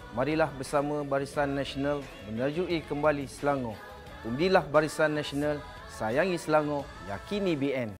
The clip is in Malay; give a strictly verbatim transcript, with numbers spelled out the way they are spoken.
marilah bersama Barisan Nasional menerjui kembali Selangor. Undilah Barisan Nasional, sayangi Selangor, yakini B N.